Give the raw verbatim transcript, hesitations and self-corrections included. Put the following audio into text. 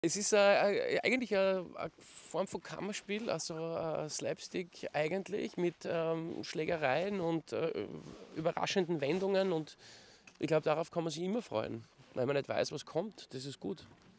Es ist äh, eigentlich eine Form von Kammerspiel, also äh, Slapstick eigentlich mit ähm, Schlägereien und äh, überraschenden Wendungen und ich glaube, darauf kann man sich immer freuen, weil man nicht weiß, was kommt. Das ist gut.